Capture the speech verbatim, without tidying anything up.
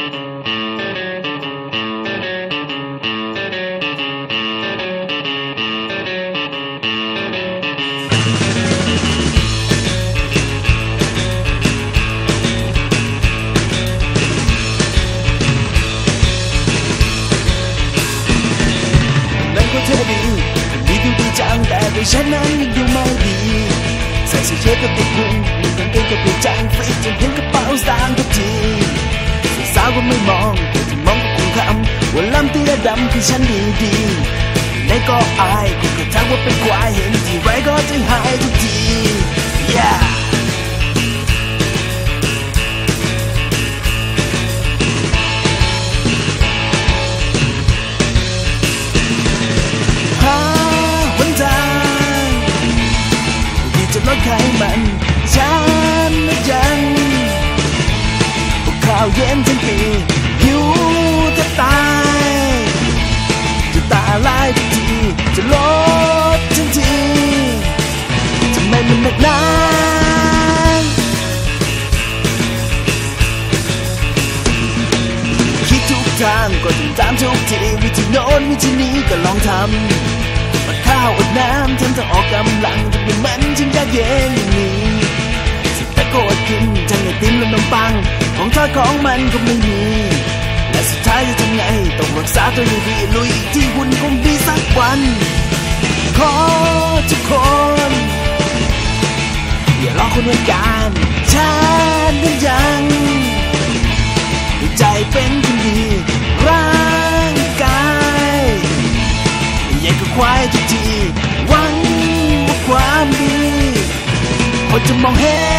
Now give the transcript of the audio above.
แต่ฉันนั้นดูไม่ดีใส่เสื้อเชิ้ตก็ติดพุงมีกางเกงก็เปลี่ยนจางฟิตจนเห็นกระเป๋าสตางค์ทุกทีสาวก็ไม่มองแต่ที่มองก็คงคำว่าลำตีและดำคือฉันดีดีในก็อายกูก็ทักว่าเป็นควายเห็นทีไรก็ใจหายทุกที yeahลดไขมันฉันไม่ยังพวกข้าวเย็นทั้งปีหิวจะตายจะตาลายทุกทีจะลดทันทีทำไมมันหนักหนาคิดทุกทางก็ต้องตามทุกทีวิธีโน้นวิธีนี้ก็ลองทำข้าวอดน้ำทำจะออกกำลังจะเป็นมันจึงยากเย็นอย่างนี้สุดท้ายก็อดกินทั้งไอติมและนมปังของทอดของมันก็ไม่มีและสุดท้ายจะทำไงต้องรักษาตัวอย่างดีลุยที่หุ่นคงดีสักวันขอทุกคนอย่ารอคนวันการฉันนั้นยังใจเป็นคนดีร่างกายยังก็ควายทุกทีหวังว่าความดีคนจะมองเห็น